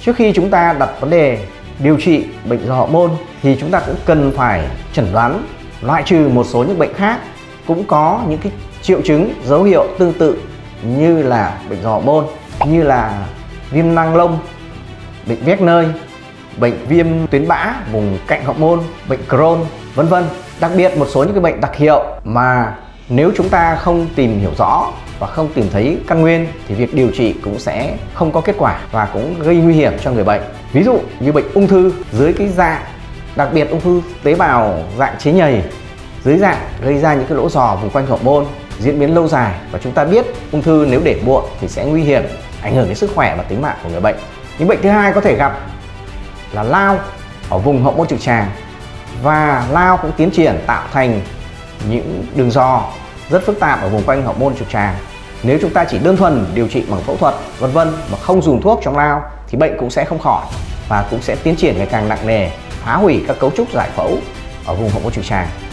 Trước khi chúng ta đặt vấn đề điều trị bệnh do hậu môn thì chúng ta cũng cần phải chẩn đoán loại trừ một số những bệnh khác cũng có những cái triệu chứng dấu hiệu tương tự như là bệnh do hậu môn, như là viêm nang lông, bệnh Wegener, bệnh viêm tuyến bã vùng cạnh hậu môn, bệnh Crohn, vân vân. Đặc biệt một số những cái bệnh đặc hiệu mà nếu chúng ta không tìm hiểu rõ và không tìm thấy căn nguyên thì việc điều trị cũng sẽ không có kết quả và cũng gây nguy hiểm cho người bệnh. Ví dụ như bệnh ung thư dưới cái dạng, đặc biệt ung thư tế bào dạng chế nhầy dưới dạng gây ra những cái lỗ giò vùng quanh hậu môn, diễn biến lâu dài, và chúng ta biết ung thư nếu để muộn thì sẽ nguy hiểm, ảnh hưởng đến sức khỏe và tính mạng của người bệnh. Những bệnh thứ hai có thể gặp là lao ở vùng hậu môn trực tràng, và lao cũng tiến triển tạo thành những đường giò rất phức tạp ở vùng quanh hậu môn trực tràng. Nếu chúng ta chỉ đơn thuần điều trị bằng phẫu thuật vân vân mà không dùng thuốc trong lao thì bệnh cũng sẽ không khỏi và cũng sẽ tiến triển ngày càng nặng nề, phá hủy các cấu trúc giải phẫu ở vùng hậu môn trực tràng.